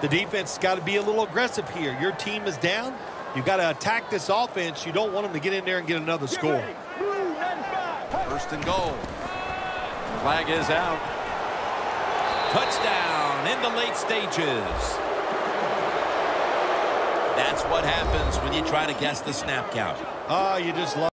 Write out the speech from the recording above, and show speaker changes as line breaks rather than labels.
The defense has got to be a little aggressive here. Your team is down. You've got to attack this offense. You don't want them to get in there and get another score.
First and goal. Flag is out. Touchdown in the late stages. That's what happens when you try to guess the snap count.
You just love